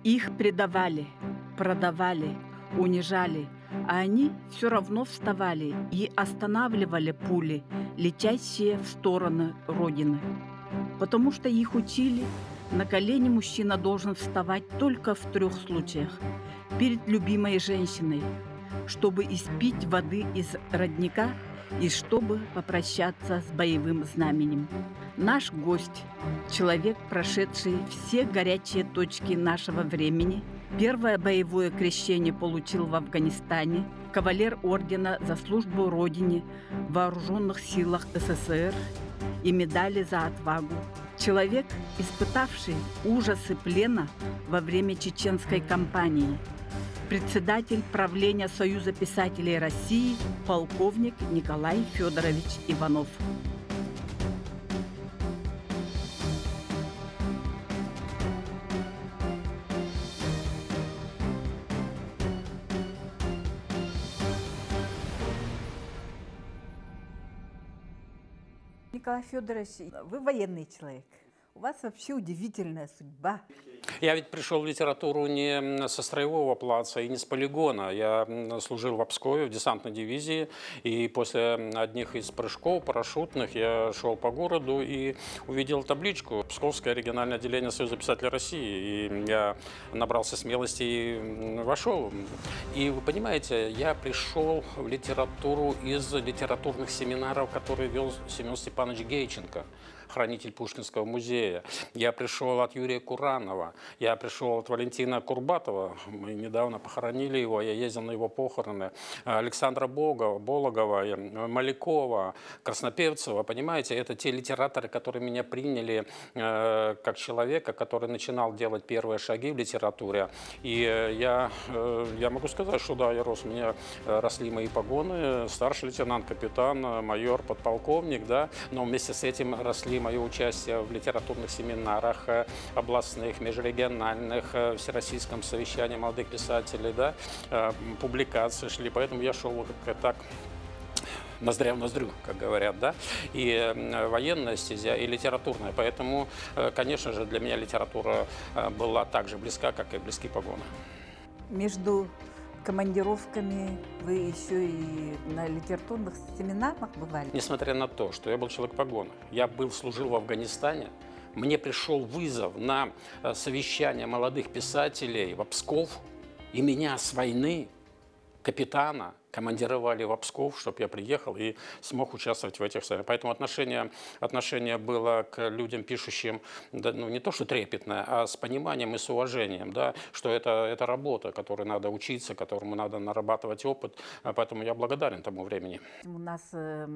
Их предавали, продавали, унижали, а они все равно вставали и останавливали пули, летящие в стороны Родины. Потому что их учили, на колени мужчина должен вставать только в 3 случаях. Перед любимой женщиной, чтобы испить воды из родника и чтобы попрощаться с боевым знаменем. Наш гость – человек, прошедший все горячие точки нашего времени. Первое боевое крещение получил в Афганистане, кавалер ордена за службу Родине в Вооруженных силах СССР и медали за отвагу. Человек, испытавший ужасы плена во время чеченской кампании. Председатель правления Союза писателей России полковник Николай Федорович Иванов. Николай Федорович, вы военный человек. У вас вообще удивительная судьба. Я ведь пришел в литературу не со строевого плаца и не с полигона. Я служил в Обскове, в десантной дивизии. И после одних из прыжков парашютных я шел по городу и увидел табличку «Псковское региональное отделение Союза писателей России». И я набрался смелости и вошел. И вы понимаете, я пришел в литературу из литературных семинаров, которые вел Семен Степанович Гейченко, хранитель Пушкинского музея. Я пришел от Юрия Куранова, я пришел от Валентина Курбатова, мы недавно похоронили его, я ездил на его похороны, Александра Бологова, Малякова, Краснопевцева, понимаете, это те литераторы, которые меня приняли как человека, который начинал делать первые шаги в литературе. И я могу сказать, что да, я рос, у меня росли мои погоны, старший лейтенант, капитан, майор, подполковник, да, но вместе с этим росли мое участие в литературных семинарах областных, межрегиональных, всероссийском совещании молодых писателей, да, публикации шли, поэтому я шел как так ноздря в ноздрю, как говорят, да, и военная стезя, и литературная, поэтому, конечно же, для меня литература была так же близка, как и близки погоны. Между командировками вы еще и на литературных семинарах бывали? Несмотря на то, что я был человек погоны, я служил в Афганистане, мне пришел вызов на совещание молодых писателей в Псков, и меня с войны, капитана, командировали в Псков, чтобы я приехал и смог участвовать в этих событиях. Поэтому отношение было к людям, пишущим, да, ну, не то что трепетное, а с пониманием и с уважением, да, что это работа, которой надо учиться, которому надо нарабатывать опыт. Поэтому я благодарен тому времени. У нас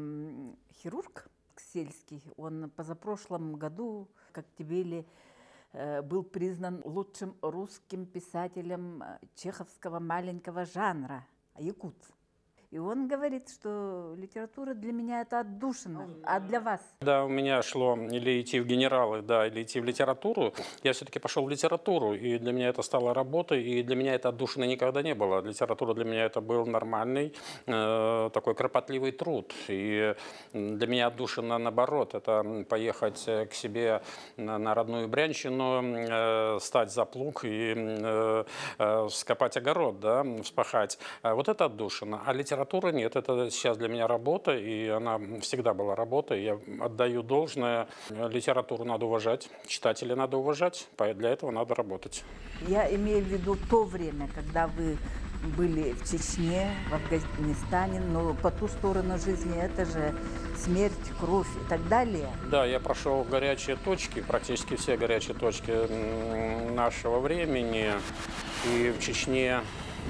хирург сельский, он позапрошлом году, как Октябели, был признан лучшим русским писателем чеховского маленького жанра, якут. И он говорит, что литература для меня это отдушина, а для вас? Да, у меня шло или идти в генералы, да, или идти в литературу. Я все-таки пошел в литературу, и для меня это стало работой, и для меня это отдушины никогда не было. Литература для меня это был нормальный, такой кропотливый труд. И для меня отдушина, наоборот, это поехать к себе на родную Брянщину, стать за плуг и скопать огород, да, вспахать. Вот это отдушина. А литература нет, это сейчас для меня работа, и она всегда была работой. Я отдаю должное. Литературу надо уважать, читателей надо уважать, для этого надо работать. Я имею в виду то время, когда вы были в Чечне, в Афганистане, но по ту сторону жизни это же смерть, кровь и так далее. Да, я прошел горячие точки, практически все горячие точки нашего времени, и в Чечне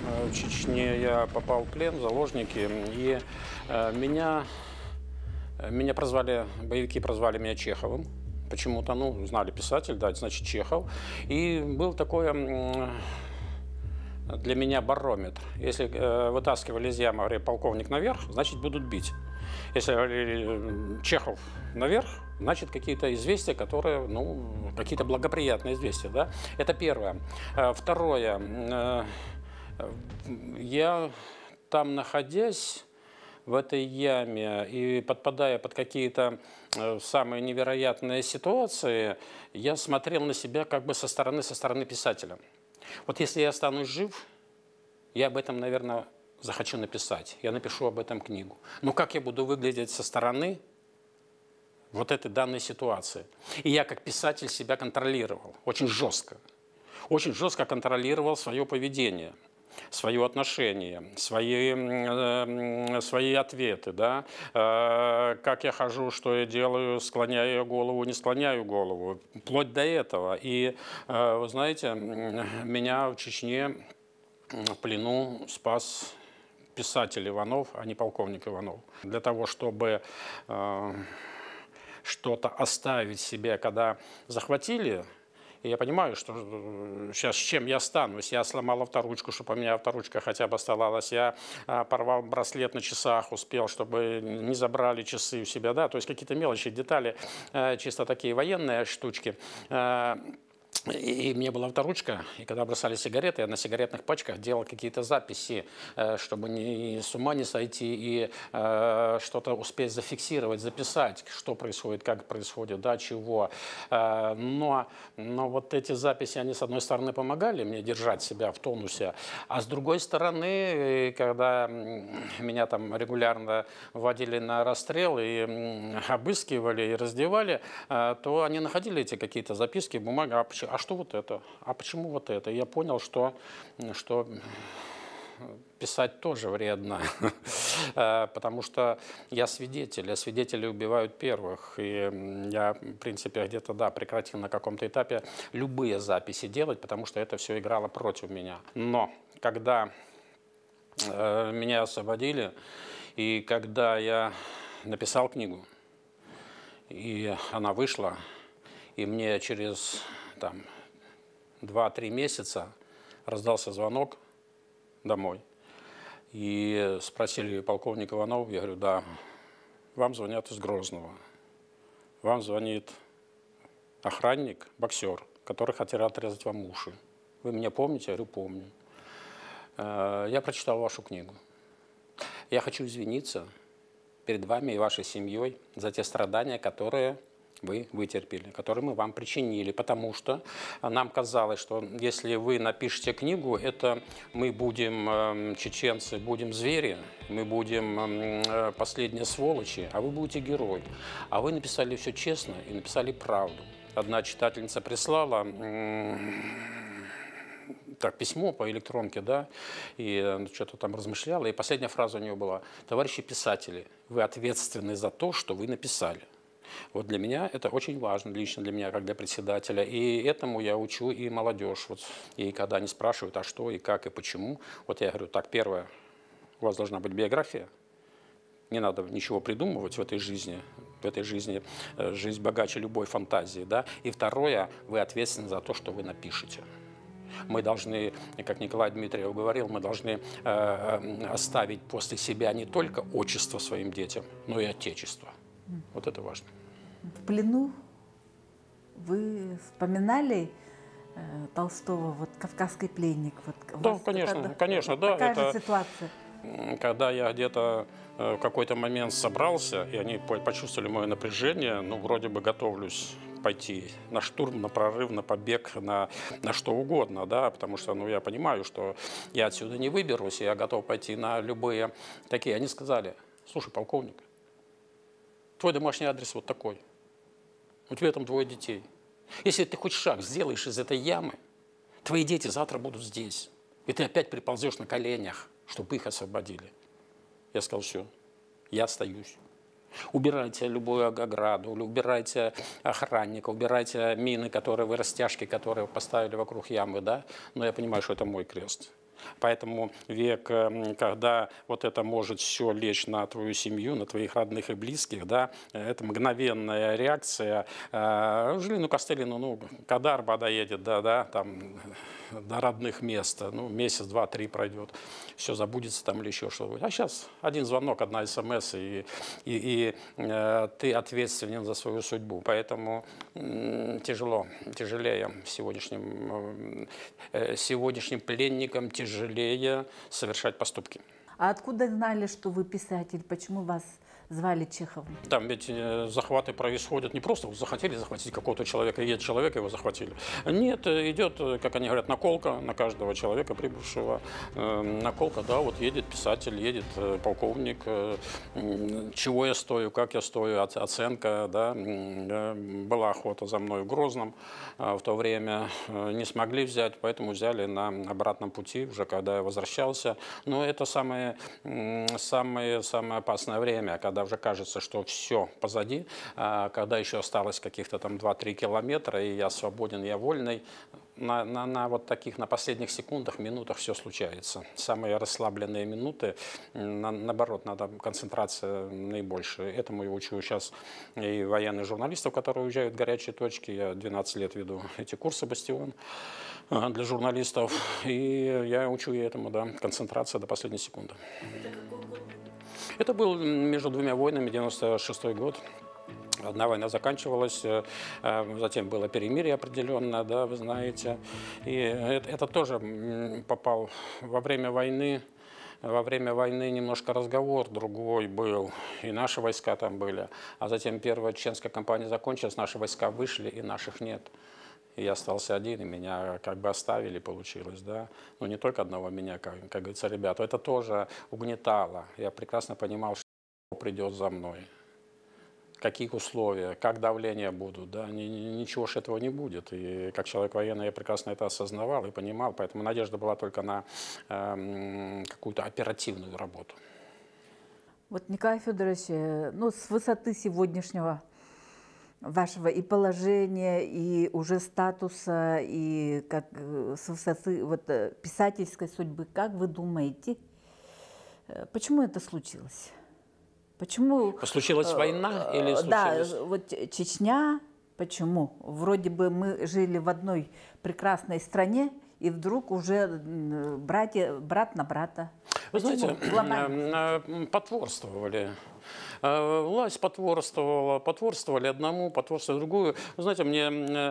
я попал в плен, в заложники, и меня прозвали, боевики прозвали меня Чеховым. Почему-то, ну, знали писатель, да, значит, Чехов. И был такой для меня барометр. Если вытаскивали из ямы, говорили, полковник наверх, значит, будут бить. Если говорили Чехов наверх, значит, какие-то известия, которые, ну, какие-то благоприятные известия, да. Это первое. Второе. Я там, находясь в этой яме и подпадая под какие-то самые невероятные ситуации, я смотрел на себя как бы со стороны писателя. Вот если я останусь жив, я об этом, наверное, захочу написать. Я напишу об этом книгу. Но как я буду выглядеть со стороны вот этой данной ситуации? И я как писатель себя контролировал очень жестко. Очень жестко контролировал свое поведение, свое отношение, свои ответы, да, как я хожу, что я делаю, склоняю я голову, не склоняю голову, вплоть до этого. И, вы знаете, меня в Чечне в плену спас писатель Иванов, а не полковник Иванов. Для того, чтобы что-то оставить себе, когда захватили. И я понимаю, что сейчас с чем я останусь. Я сломал авторучку, чтобы у меня авторучка хотя бы оставалась. Я порвал браслет на часах, успел, чтобы не забрали часы у себя. Да? То есть какие-то мелочи, детали, чисто такие военные штучки. И мне была авторучка, и когда бросали сигареты, я на сигаретных пачках делал какие-то записи, чтобы с ума не сойти и что-то успеть зафиксировать, записать, что происходит, как происходит, да, чего. Но вот эти записи, они, с одной стороны, помогали мне держать себя в тонусе, а с другой стороны, когда меня там регулярно вводили на расстрел и обыскивали, и раздевали, то они находили эти какие-то записки, бумаги. А что вот это? А почему вот это? И я понял, что писать тоже вредно, потому что я свидетель, а свидетели убивают первых. И я, в принципе, где-то, да, прекратил на каком-то этапе любые записи делать, потому что это все играло против меня. Но когда меня освободили, и когда я написал книгу, и она вышла, и мне через 2-3 месяца раздался звонок домой. И спросили: полковник Иванов? Я говорю: да. Вам звонят из Грозного. Вам звонит охранник, боксер, который хотел отрезать вам уши. Вы меня помните? Я говорю: помню. Я прочитал вашу книгу. Я хочу извиниться перед вами и вашей семьей за те страдания, которые вы вытерпели, которые мы вам причинили, потому что нам казалось, что если вы напишете книгу, это мы будем чеченцы, будем звери, мы будем последние сволочи, а вы будете герой. А вы написали все честно и написали правду. Одна читательница прислала письмо по электронке, да, и что-то там размышляла, и последняя фраза у нее была: товарищи писатели, вы ответственны за то, что вы написали. Вот для меня это очень важно, лично для меня, как для председателя. И этому я учу и молодежь. Вот. И когда они спрашивают, а что, и как, и почему, вот я говорю: так, первое, у вас должна быть биография. Не надо ничего придумывать в этой жизни. В этой жизни жизнь богаче любой фантазии. Да? И второе, вы ответственны за то, что вы напишете. Мы должны, как Николай Дмитриев говорил, мы должны оставить после себя не только отчество своим детям, но и отечество. Вот это важно. В плену вы вспоминали Толстого, вот «Кавказский пленник»? Вот, да, конечно, конечно, да. Такая же ситуация. Когда я где-то в какой-то момент собрался, и они почувствовали мое напряжение, ну, вроде бы готовлюсь пойти на штурм, на прорыв, на побег, на что угодно, да, потому что, ну, я понимаю, что я отсюда не выберусь, и я готов пойти на любые такие. Они сказали: слушай, полковник, твой домашний адрес вот такой. У тебя там 2 детей. Если ты хоть шаг сделаешь из этой ямы, твои дети завтра будут здесь. И ты опять приползешь на коленях, чтобы их освободили. Я сказал: все, я остаюсь. Убирайте любую ограду, убирайте охранника, убирайте мины, которые вы, растяжки, которые поставили вокруг ямы, да. Но я понимаю, что это мой крест. Поэтому век, когда вот это может все лечь на твою семью, на твоих родных и близких, да, это мгновенная реакция. Жилину Костылину, ну, когда арба доедет, да, там, до родных мест, ну, месяц, 2, 3 пройдет, все забудется там или еще что-то. А сейчас один звонок, одна смс, и ты ответственен за свою судьбу. Поэтому тяжелее сегодняшним пленникам, тяжелее совершать поступки. А откуда знали, что вы писатель? Почему вас звали Чеховну? Там ведь захваты происходят не просто захотели захватить какого-то человека, и этот человек его захватили. Нет, идет, как они говорят, наколка на каждого человека, прибывшего. Наколка, да, вот едет писатель, едет полковник, чего я стою, как я стою, оценка, да. Была охота за мной в Грозном в то время, не смогли взять, поэтому взяли на обратном пути, уже когда я возвращался. Но это самое опасное время, когда уже кажется, что все позади, когда еще осталось каких-то там 2-3 километра, и я свободен, я вольный. На вот таких, на последних секундах, минутах все случается. Самые расслабленные минуты, наоборот, надо концентрация наибольшая. Этому я учу сейчас и военных журналистов, которые уезжают в горячие точки. Я 12 лет веду эти курсы «Бастион» для журналистов. И я учу и этому, да, концентрация до последней секунды. Это был между двумя войнами, 96-й год. Одна война заканчивалась, затем было перемирие определенное, да, вы знаете. И это тоже попал во время войны. Во время войны немножко разговор другой был, и наши войска там были. А затем первая чеченская кампания закончилась, наши войска вышли, и наших нет. И я остался один, и меня как бы оставили, получилось, да. Ну, не только одного меня, как говорится, ребята. Это тоже угнетало. Я прекрасно понимал, что придет за мной. Какие условия, как давления будут, да, ничего ж этого не будет. И как человек военный я прекрасно это осознавал и понимал, поэтому надежда была только на какую-то оперативную работу. Вот, Николай Федорович, ну, с высоты сегодняшнего вашего и положения, и уже статуса, и как с высоты вот, писательской судьбы, как вы думаете, почему это случилось? Почему? Случилась война или случилась? Да, вот Чечня, почему? Вроде бы мы жили в одной прекрасной стране, и вдруг уже брат на брата. Вы знаете, потворствовали. Власть потворствовали одному, потворствовали другую. Вы знаете, мне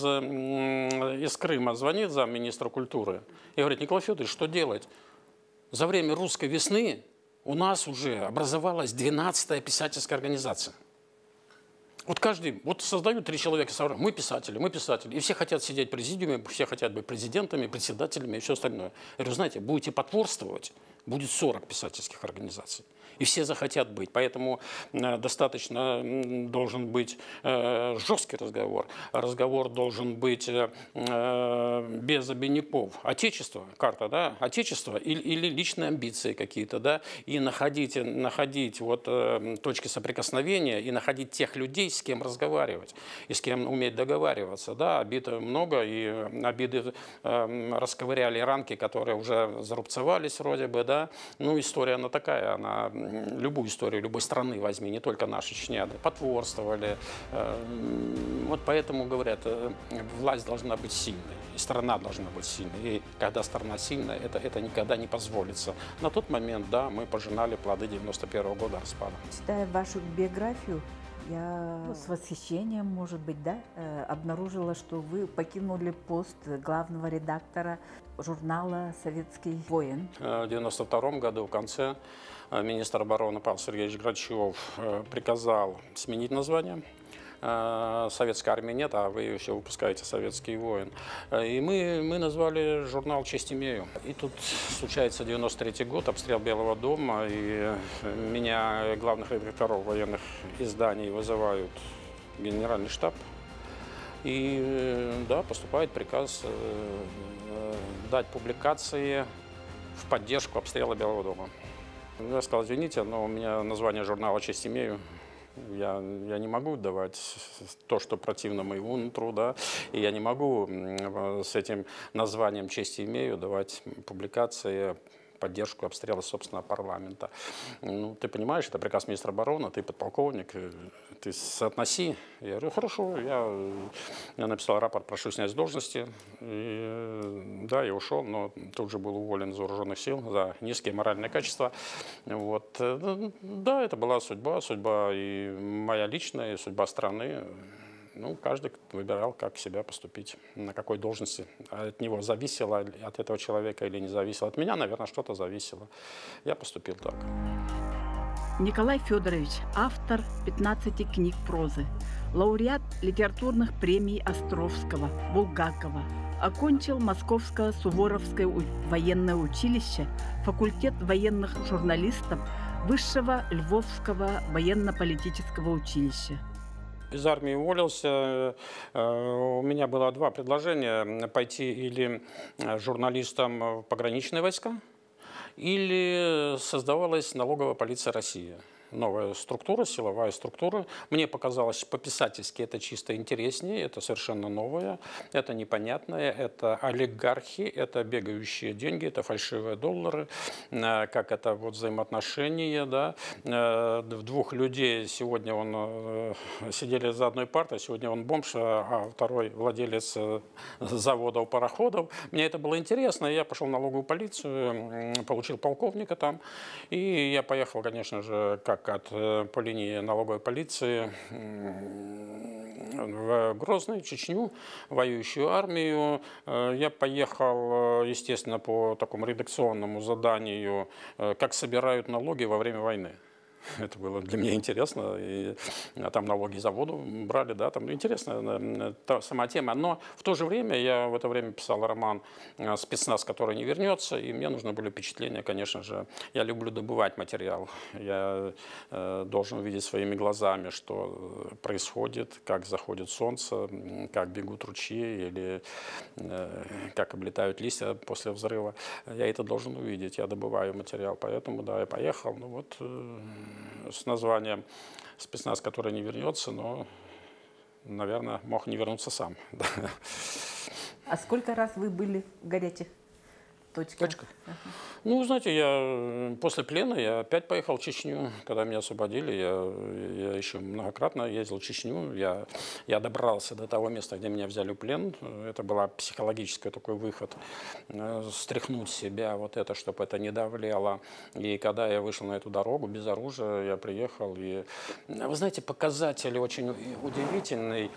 из Крыма звонит замминистра культуры и говорит: Николай Федорович, что делать? За время русской весны у нас уже образовалась 12-я писательская организация. Вот каждый, вот создают 3 человека, мы писатели, и все хотят сидеть в президиуме, все хотят быть президентами, председателями и все остальное. Я говорю, знаете, будете потворствовать, будет 40 писательских организаций. И все захотят быть. Поэтому достаточно должен быть жесткий разговор. Разговор должен быть без обиняков. Отечество, карта, да, отечество или личные амбиции какие-то, да, и находить вот точки соприкосновения и находить тех людей, с кем разговаривать и с кем уметь договариваться. Да, обид много, и обиды расковыряли ранки, которые уже зарубцевались вроде бы, да. Ну, история она такая, она любую историю любой страны возьми, не только наша Чечня, потворствовали. Вот поэтому говорят, власть должна быть сильной, и страна должна быть сильной. И когда страна сильная, это никогда не позволится. На тот момент, да, мы пожинали плоды 91-го года распада. Читая вашу биографию, я с восхищением, может быть, да, обнаружила, что вы покинули пост главного редактора журнала «Советский воин». В 1992 году в конце министр обороны Павел Сергеевич Грачев приказал сменить название. Советской армии нет, а вы еще выпускаете «Советский воин». И мы назвали журнал «Честь имею». И тут случается 93-й год, обстрел Белого дома, и меня, главных редакторов военных изданий, вызывают в генеральный штаб. И да, поступает приказ дать публикации в поддержку обстрела Белого дома. Я сказал, извините, но у меня название журнала «Честь имею». Я не могу давать то, что противно моему нутру, да, и я не могу с этим названием «Честь имею» давать публикации, поддержку обстрела собственного парламента. Ну, ты понимаешь, это приказ министра обороны, ты подполковник, ты соотноси. Я говорю, хорошо, я написал рапорт, прошу снять с должности. И, да, я ушел, но тут же был уволен из вооруженных сил за низкие моральные качества. Вот. Да, это была судьба и моя личная, и судьба страны. Ну, каждый выбирал, как себя поступить, на какой должности. От него зависело, от этого человека или не зависело. От меня, наверное, что-то зависело. Я поступил так. Николай Федорович – автор 15 книг прозы, лауреат литературных премий Островского, Булгакова. Окончил Московское Суворовское военное училище, факультет военных журналистов Высшего Львовского военно-политического училища. Из армии уволился. У меня было два предложения: пойти или журналистом в пограничные войска, или создавалась налоговая полиция России. Новая структура, силовая структура. Мне показалось, по-писательски это чисто интереснее, это совершенно новое, это непонятное, это олигархи, это бегающие деньги, это фальшивые доллары, как это вот взаимоотношения, да, двух людей. Сегодня он сидели за одной партой, сегодня он бомж, а второй владелец завода у пароходов. Мне это было интересно, я пошел в налоговую полицию, получил полковника там, и я поехал, конечно же, по линии налоговой полиции в Грозный, Чечню, воюющую армию. Я поехал, естественно, по такому редакционному заданию, как собирают налоги во время войны. Это было для меня интересно, и там налоги за воду брали, да, там интересная сама тема. Но в то же время я в это время писал роман «Спецназ, который не вернется», и мне нужны были впечатления, конечно же. Я люблю добывать материал, я должен увидеть своими глазами, что происходит, как заходит солнце, как бегут ручьи или как облетают листья после взрыва. Я это должен увидеть, я добываю материал, поэтому, да, я поехал, ну вот, с названием «Спецназ, который не вернется», но, наверное, мог не вернуться сам. А сколько раз вы были в горячих точках? Ну, знаете, я после плена я опять поехал в Чечню. Когда меня освободили, я еще многократно ездил в Чечню. Я добрался до того места, где меня взяли в плен. Это был психологический такой выход. Стряхнуть себя, вот это, чтобы это не давлело. И когда я вышел на эту дорогу без оружия, я приехал. И, вы знаете, показатель очень удивительный.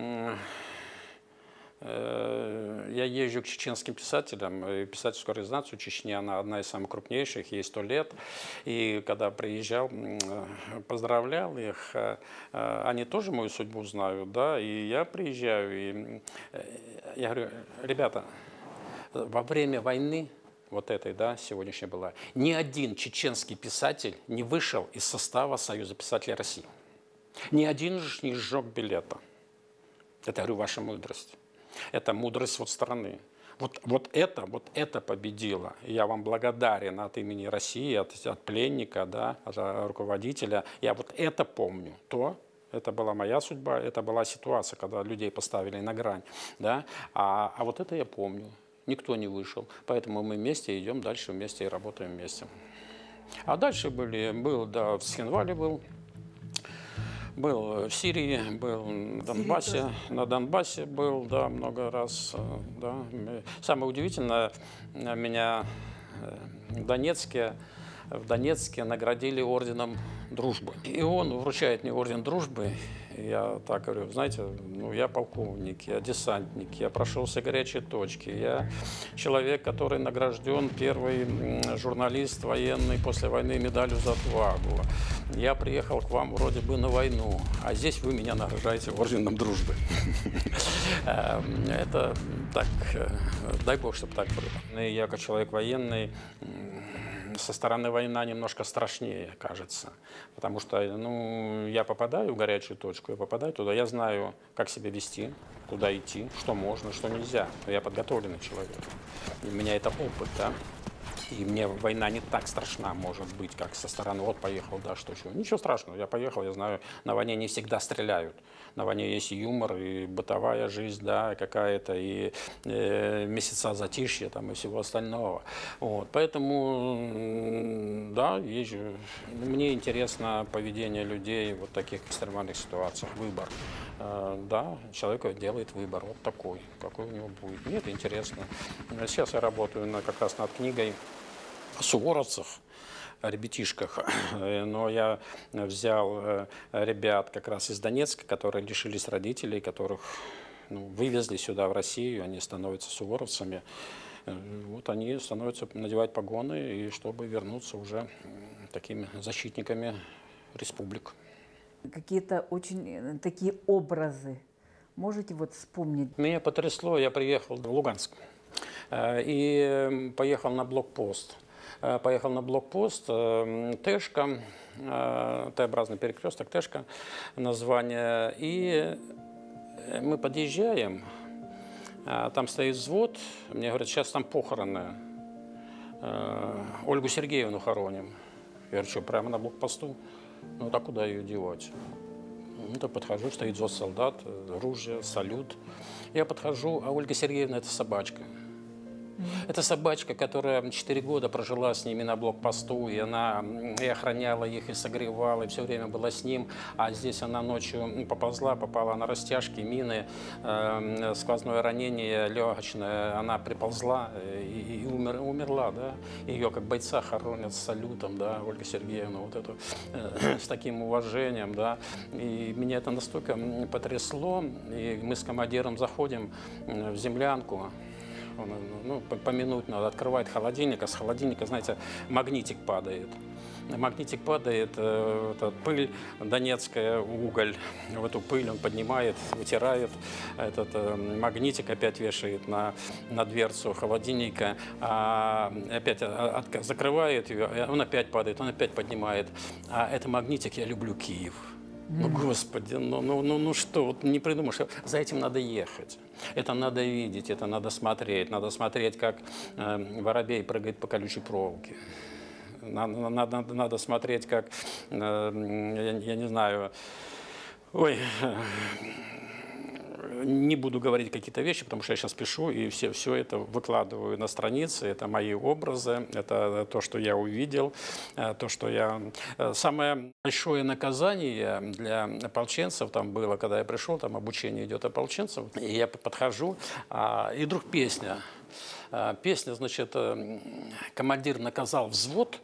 Я езжу к чеченским писателям, и писательскую организацию Чечни, она одна из самых крупнейших, ей 100 лет. И когда приезжал, поздравлял их, они тоже мою судьбу знают, да, и я приезжаю, и я говорю: ребята, во время войны, вот этой, да, сегодняшняя была, ни один чеченский писатель не вышел из состава Союза писателей России. Ни один же не сжег билета. Это, говорю, ваша мудрость. Это мудрость вот страны. Вот это победило. Я вам благодарен от имени России, от пленника, да, от руководителя. Я вот это помню. Это была моя судьба, это была ситуация, когда людей поставили на грань. Да? А вот это я помню. Никто не вышел. Поэтому мы вместе идем дальше, вместе и работаем вместе. А дальше в Схенвале был в Сирии, был на Донбассе был, да, много раз. Да. Самое удивительное, меня в Донецке наградили орденом Дружбы. И он вручает мне орден Дружбы. Я так говорю: знаете, ну, я полковник, я десантник, я прошел все горячие точки, я человек, который награжден, первый журналист военный после войны медалью за отвагу. Я приехал к вам вроде бы на войну, а здесь вы меня награждаете орденом Дружбы. Это так, дай бог, чтобы так было. Я как человек военный, со стороны война немножко страшнее, кажется. Потому что, ну, я попадаю в горячую точку, я попадаю туда, я знаю, как себя вести, куда идти, что можно, что нельзя. Я подготовленный человек. У меня это опыт, да. И мне война не так страшна, может быть, как со стороны: вот поехал, да, что чего. Ничего страшного, я поехал, я знаю, на войне не всегда стреляют. На войне есть и юмор, и бытовая жизнь, да, какая-то, и месяца затишья там, и всего остального. Вот, поэтому, да, езжу. Мне интересно поведение людей в вот таких экстремальных ситуациях, выбор. Да, человек делает выбор вот такой, какой у него будет. Мне это интересно. Сейчас я работаю как раз над книгой о суворовцах, о ребятишках, но я взял ребят как раз из Донецка, которые лишились родителей, которых, ну, вывезли сюда, в Россию, они становятся суворовцами. Вот они становятся надевать погоны, и чтобы вернуться уже такими защитниками республик. Какие-то очень такие образы можете вот вспомнить? Меня потрясло, я приехал в Луганск и поехал на блокпост. Поехал на блокпост Тэшка, Т-образный перекресток, Тэшка название. И мы подъезжаем, там стоит взвод, мне говорят, сейчас там похороны, Ольгу Сергеевну хороним. Я говорю, что, прямо на блокпосту? Ну, так куда ее девать? Ну, так подхожу, стоит взвод солдат, ружье, салют. Я подхожу, а Ольга Сергеевна – это собачка. Это собачка, которая 4 года прожила с ними на блокпосту, и она и охраняла их, и согревала, и все время была с ним. А здесь она ночью поползла, попала на растяжки, мины, сквозное ранение легочное. Она приползла и умерла, да. Ее как бойца хоронят с салютом, да, Ольга Сергеевна, вот эту, с таким уважением, да. И меня это настолько потрясло, и мы с командиром заходим в землянку. Он, ну, поминутно открывает холодильник, а с холодильника, знаете, магнитик падает. Магнитик падает, это пыль донецкая, уголь. В эту пыль он поднимает, вытирает. Этот магнитик опять вешает на дверцу холодильника, а опять закрывает ее, он опять падает, он опять поднимает. А это магнитик «Я люблю Киев». Ну, Господи, ну что, вот не придумаешь, за этим надо ехать. Это надо видеть, это надо смотреть, как воробей прыгает по колючей проволоке. Надо смотреть, как, я не знаю, ой, не буду говорить какие-то вещи, потому что я сейчас пишу и все это выкладываю на страницы. Это мои образы, это то, что я увидел, то, что я... Самое большое наказание для ополченцев там было, когда я пришел, там обучение идет ополченцев, и я подхожу, и вдруг песня. Песня, значит, командир наказал взвод,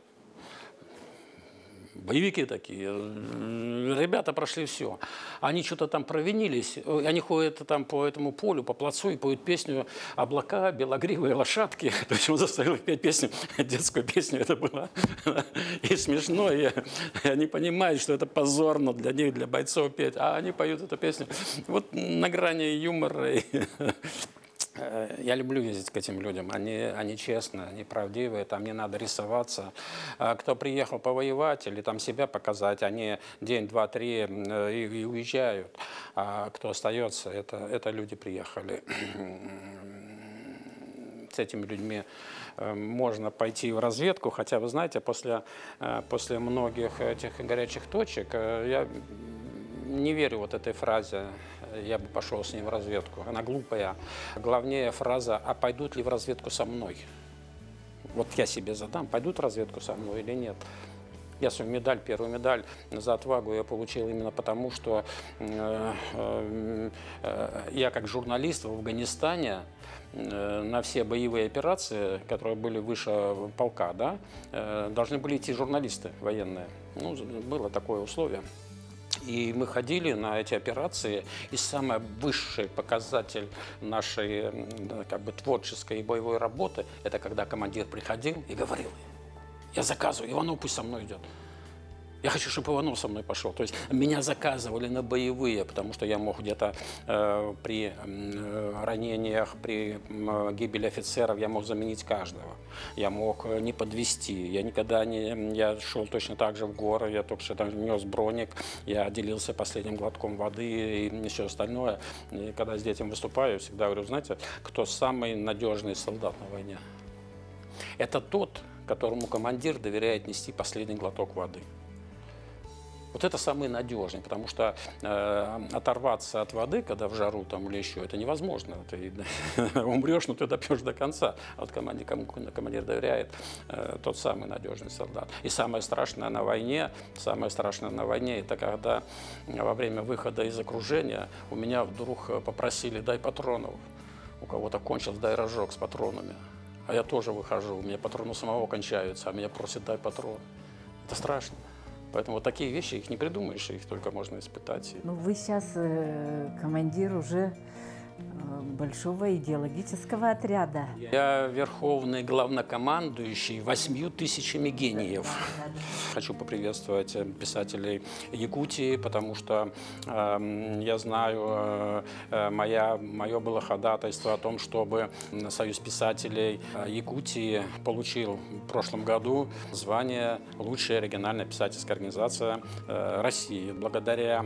боевики такие, ребята прошли все. Они что-то там провинились, они ходят там по этому полю, по плацу и поют песню «Облака, белогривые лошадки». То есть он заставил их петь песню, детскую песню, это было и смешно, и они понимают, что это позорно для них, для бойцов петь, а они поют эту песню. Вот на грани юмора. Я люблю ездить к этим людям, они честные, они правдивые, там не надо рисоваться. Кто приехал повоевать или там себя показать, они день, два, три и уезжают. А кто остается, это люди приехали. С этими людьми можно пойти в разведку, хотя, вы знаете, после многих этих горячих точек я не верю вот этой фразе «я бы пошел с ним в разведку». Она глупая. Главнее фраза «а пойдут ли в разведку со мной?» Вот я себе задам, пойдут в разведку со мной или нет. Я свою медаль, первую медаль за отвагу я получил именно потому, что я как журналист в Афганистане на все боевые операции, которые были выше полка, да, должны были идти журналисты военные. Ну, было такое условие. И мы ходили на эти операции, и самый высший показатель нашей как бы творческой и боевой работы – это когда командир приходил и говорил: «Я заказываю, Иванов пусть со мной идет. Я хочу, чтобы Иванов со мной пошел». То есть меня заказывали на боевые, потому что я мог где-то при ранениях, при гибели офицеров, я мог заменить каждого. Я мог не подвести. Я никогда не... Я шел точно так же в горы, я только что там нес броник, я делился последним глотком воды и все остальное. И когда с детям выступаю, всегда говорю: знаете, кто самый надежный солдат на войне? Это тот, которому командир доверяет нести последний глоток воды. Вот это самый надежный, потому что оторваться от воды, когда в жару там или еще, это невозможно. Ты умрешь, но ты допьешь до конца. А вот кому командир доверяет, тот самый надежный солдат. И самое страшное на войне, это когда во время выхода из окружения у меня вдруг попросили: дай патронов. У кого-то кончился, дай рожок с патронами. А я тоже выхожу, у меня патроны у самого кончаются, а меня просят: дай патрон. Это страшно. Поэтому вот такие вещи, их не придумаешь, их только можно испытать. Ну, вы сейчас командир уже большого идеологического отряда. Я верховный главнокомандующий 8000 гениев. Хочу поприветствовать писателей Якутии, потому что я знаю, мое было ходатайство о том, чтобы Союз писателей Якутии получил в прошлом году звание «Лучшая региональная писательская организация России». Благодаря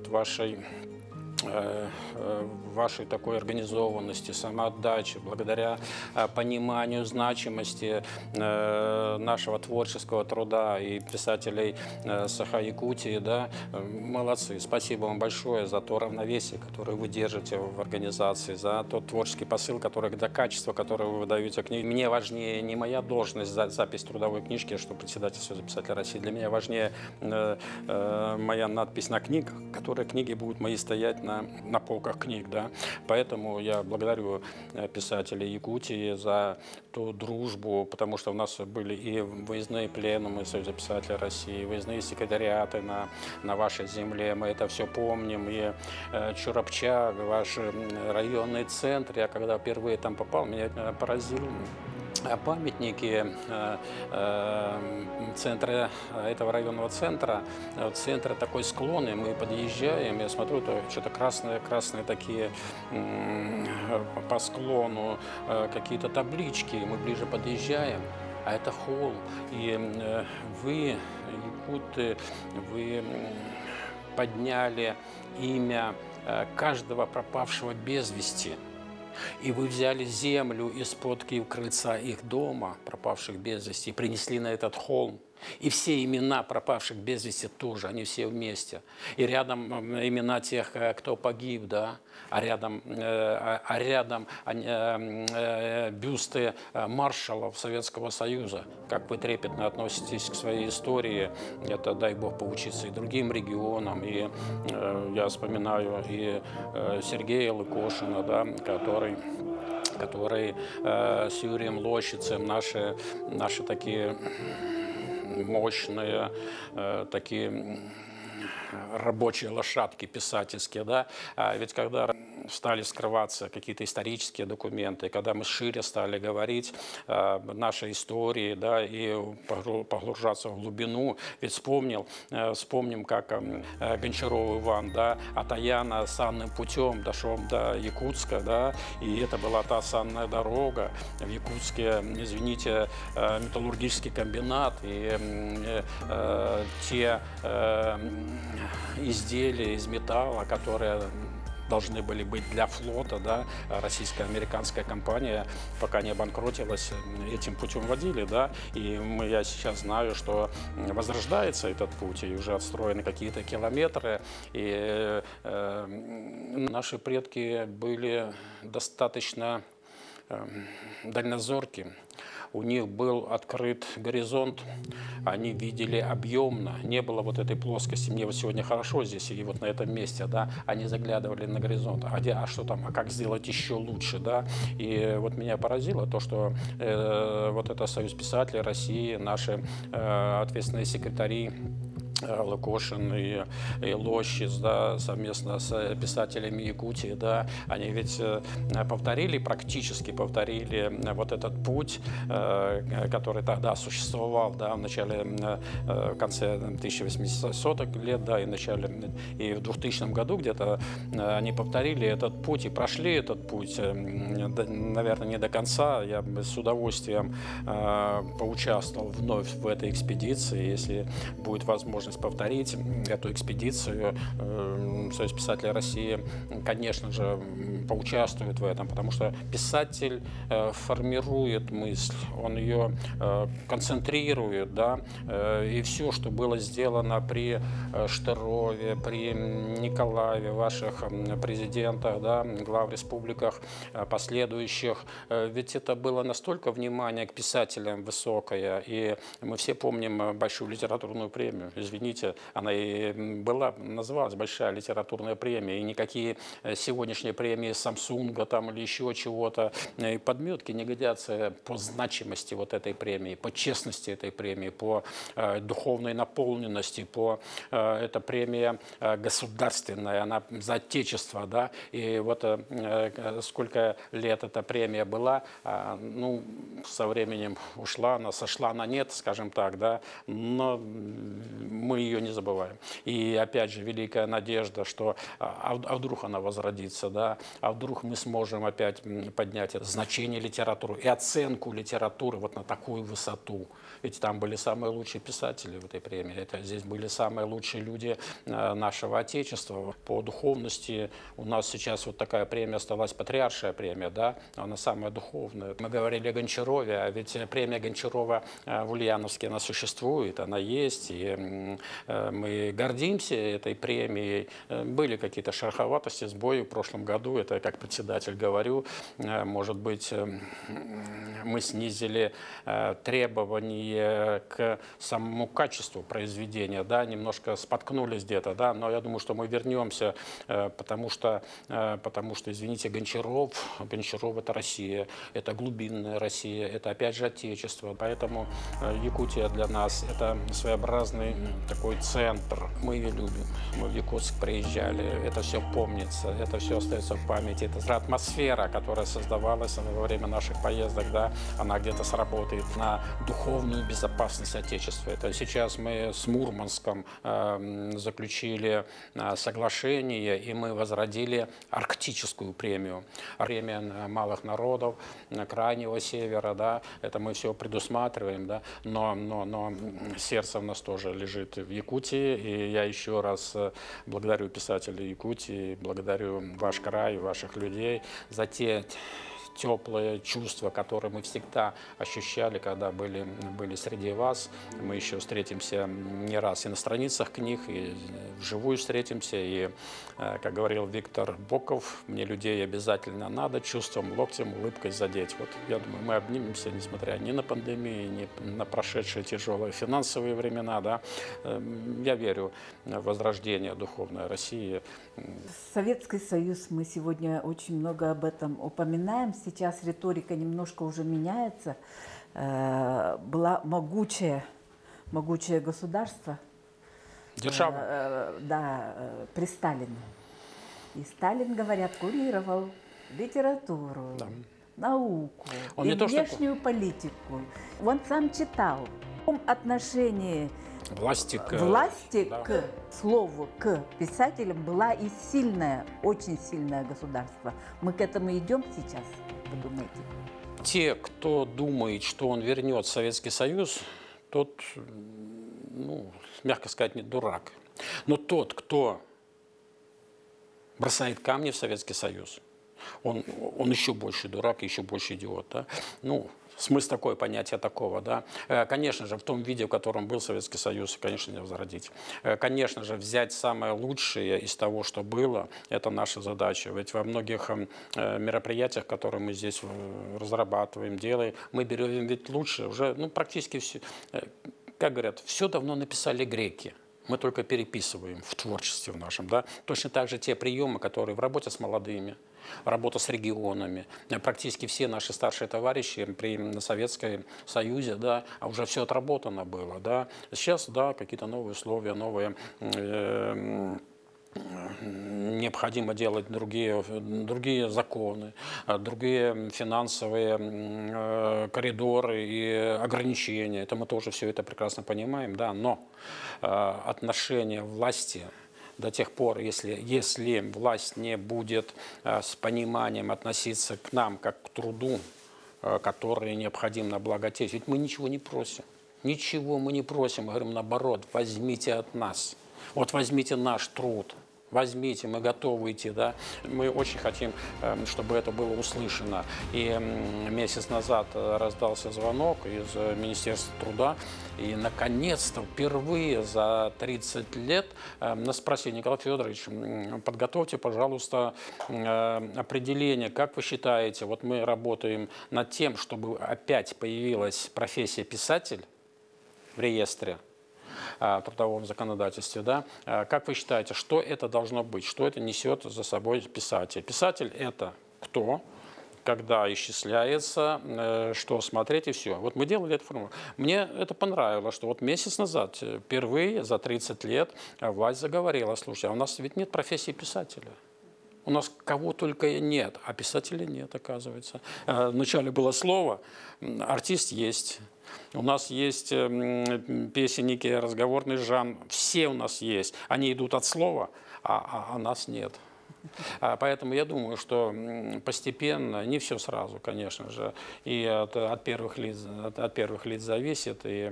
вашей такой организованности, самоотдаче, благодаря пониманию значимости нашего творческого труда и писателей Саха-Якутии, да, молодцы. Спасибо вам большое за то равновесие, которое вы держите в организации, за тот творческий посыл, за качество, которое вы выдаете книги. Мне важнее не моя должность, запись трудовой книжки, что председатель Союза писателей России. Для меня важнее моя надпись на книгах, которые книги будут мои стоять на полках книг, да. Поэтому я благодарю писателей Якутии за ту дружбу, потому что у нас были и выездные пленумы Союза писателей России, выездные секретариаты на вашей земле, мы это все помним, и Чурапчаг, ваш районный центр, я когда впервые там попал, меня поразил памятники центра, этого районного центра. Центр такой склонный, мы подъезжаем, я смотрю, то что-то красные такие по склону, какие-то таблички, мы ближе подъезжаем, а это холм. И вы, якуты, вы подняли имя каждого пропавшего без вести. И вы взяли землю из-под крыльца их дома, пропавших без вести, и принесли на этот холм. И все имена пропавших без вести тоже, они все вместе. И рядом имена тех, кто погиб, да, а рядом бюсты маршалов Советского Союза. Как вы трепетно относитесь к своей истории, это, дай Бог, поучиться и другим регионам. И я вспоминаю и Сергея Лыкошина, да, который с Юрием Лощицем, наши такие мощные, такие рабочие лошадки писательские, да, ведь когда стали скрываться какие-то исторические документы, когда мы шире стали говорить нашей истории, да, и погружаться в глубину, ведь вспомним, как Гончаров Иван, да, от Аяна санным путем дошел до Якутска, да, и это была та санная дорога в Якутске, извините, металлургический комбинат, и те изделия из металла, которые должны были быть для флота, да, российско-американская компания, пока не обанкротилась, этим путем водили, да, и я сейчас знаю, что возрождается этот путь, и уже отстроены какие-то километры, и наши предки были достаточно дальнозорки. У них был открыт горизонт, они видели объемно, не было вот этой плоскости. Мне вот сегодня хорошо здесь и вот на этом месте, да, они заглядывали на горизонт, а что там, а как сделать еще лучше, да. И вот меня поразило то, что вот это Союз писателей России, наши ответственные секретари, Лыкошин и Лощиц, да, совместно с писателями Якутии, да, они ведь практически повторили вот этот путь, который тогда существовал, да, в конце 1800-х лет, да, и в 2000 году где-то они повторили этот путь и прошли этот путь, наверное, не до конца. Я бы с удовольствием поучаствовал вновь в этой экспедиции, если будет возможность повторить эту экспедицию. Союз писателей России, конечно же, поучаствует в этом, потому что писатель формирует мысль, он ее концентрирует, да, и все, что было сделано при Штырове, при Николаеве, ваших президентах, да, глав республиках последующих, ведь это было настолько внимание к писателям высокое, и мы все помним большую литературную премию, извините, извините, она и была, называлась большая литературная премия, и никакие сегодняшние премии Самсунга там или еще чего-то, подметки не годятся по значимости вот этой премии, по честности этой премии, по духовной наполненности, это премия государственная, она за отечество, да, и вот сколько лет эта премия была, ну, со временем ушла, она сошла на нет, скажем так, да, но мы ее не забываем. И опять же, великая надежда, что вдруг она возродится, да, а вдруг мы сможем опять поднять значение литературы и оценку литературы вот на такую высоту. Ведь там были самые лучшие писатели в этой премии, здесь были самые лучшие люди нашего Отечества. По духовности у нас сейчас вот такая премия осталась, патриаршая премия, да, она самая духовная. Мы говорили о Гончарове, а ведь премия Гончарова в Ульяновске, она существует, она есть, и мы гордимся этой премией. Были какие-то шероховатости, сбои в прошлом году, это я как председатель говорю, может быть, мы снизили требования к самому качеству произведения, да, немножко споткнулись где-то, да, но я думаю, что мы вернемся, потому что, извините, Гончаров это Россия, это глубинная Россия, это опять же Отечество, поэтому Якутия для нас это своеобразный такой центр. Мы ее любим, мы в Якутск приезжали, это все помнится, это все остается в памяти, это атмосфера, которая создавалась во время наших поездок, да, она где-то сработает на духовную безопасность Отечества. Это сейчас мы с Мурманском заключили соглашение, и мы возродили арктическую премию. Премия малых народов, крайнего севера, да, это мы все предусматриваем, да, но сердце у нас тоже лежит в Якутии, и я еще раз благодарю писателей Якутии, благодарю ваш край, ваших людей за те теплые чувства, которые мы всегда ощущали, когда были среди вас. Мы еще встретимся не раз и на страницах книг, и вживую встретимся. И, как говорил Виктор Боков, мне людей обязательно надо чувством, локтем, улыбкой задеть. Вот, я думаю, мы обнимемся, несмотря ни на пандемию, ни на прошедшие тяжелые финансовые времена. Да. Я верю в возрождение духовной России. Советский Союз, мы сегодня очень много об этом упоминаем. Сейчас риторика немножко уже меняется. Была могучее государство. Держава. Да, при Сталине. И Сталин, говорят, курировал литературу, да, науку, он и не внешнюю политику. Он сам читал. В отношении власти да, к слову, к писателям была и сильное, очень сильное государство. Мы к этому идем сейчас, вы думаете? Те, кто думает, что он вернет Советский Союз, тот, ну, мягко сказать, не дурак. Но тот, кто бросает камни в Советский Союз, он еще больше дурак, еще больше идиот. Да? Ну, смысл такое, понятие такого, да. Конечно же, в том виде, в котором был Советский Союз, конечно, не возродить. Конечно же, взять самое лучшее из того, что было, это наша задача. Ведь во многих мероприятиях, которые мы здесь разрабатываем, делаем, мы берем ведь лучше, уже, ну, практически все, как говорят, все давно написали греки. Мы только переписываем в творчестве в нашем, да. Точно так же те приемы, которые в работе с молодыми, работа с регионами, практически все наши старшие товарищи при Советском Союзе, да, а уже все отработано было, да. Сейчас, да, какие-то новые условия, новые необходимо делать другие законы, другие финансовые коридоры и ограничения. Это мы тоже все это прекрасно понимаем, да, но отношение власти до тех пор, если власть не будет с пониманием относиться к нам как к труду, который необходим на благо Отечества, ведь мы ничего не просим. Ничего мы не просим, мы говорим наоборот, возьмите от нас. Вот возьмите наш труд, возьмите, мы готовы идти, да. Мы очень хотим, чтобы это было услышано. И месяц назад раздался звонок из Министерства труда, и наконец-то впервые за 30 лет нас спросили: Николай Федорович, подготовьте, пожалуйста, определение, как вы считаете, вот мы работаем над тем, чтобы опять появилась профессия писатель в реестре. трудовом законодательстве. Да? Как вы считаете, что это должно быть? Что это несет за собой писатель? Писатель – это кто? Когда исчисляется, что смотреть и все. Вот мы делали эту формулу. Мне это понравилось, что вот месяц назад впервые за 30 лет власть заговорила: слушай, а у нас ведь нет профессии писателя. У нас кого только нет, а писателей нет, оказывается. Вначале было слово, артист есть. У нас есть песенники, разговорный жанр. Все у нас есть. Они идут от слова, а нас нет. Поэтому я думаю, что постепенно, не все сразу, конечно же, и от первых лиц зависит, и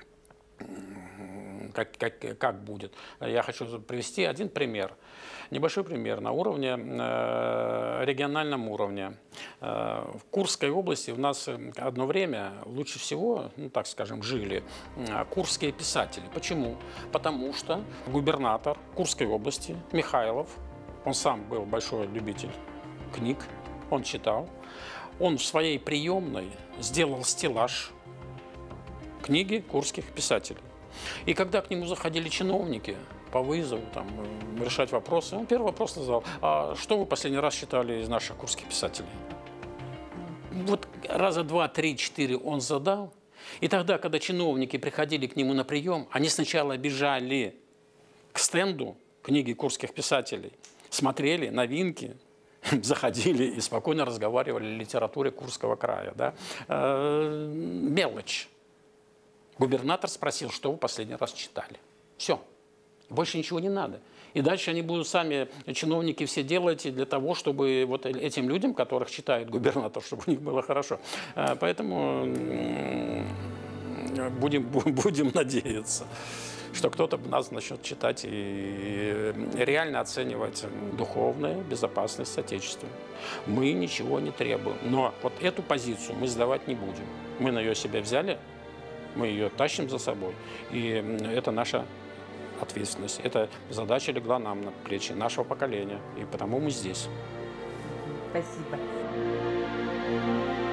как будет. Я хочу привести один пример, небольшой пример на уровне, региональном уровне. В Курской области у нас одно время лучше всего, ну так скажем, жили курские писатели. Почему? Потому что губернатор Курской области Михайлов, он сам был большой любитель книг, он читал. Он в своей приемной сделал стеллаж книги курских писателей. И когда к нему заходили чиновники по вызову, там, решать вопросы, он первый вопрос задал: а что вы последний раз читали из наших курских писателей? Вот раза 2, 3, 4 он задал. И тогда, когда чиновники приходили к нему на прием, они сначала бежали к стенду книги курских писателей, смотрели новинки, заходили и спокойно разговаривали о литературе Курского края. Да? Мелочь. Губернатор спросил, что вы последний раз читали. Все. Больше ничего не надо. И дальше они будут сами, чиновники, все делать для того, чтобы вот этим людям, которых читает губернатор, чтобы у них было хорошо. Поэтому будем надеяться, что кто-то нас начнет читать и реально оценивать духовную безопасность Отечества. Мы ничего не требуем. Но вот эту позицию мы сдавать не будем. Мы на ее себя взяли, мы ее тащим за собой. И это наша ответственность. Эта задача легла нам на плечи нашего поколения. И потому мы здесь. Спасибо.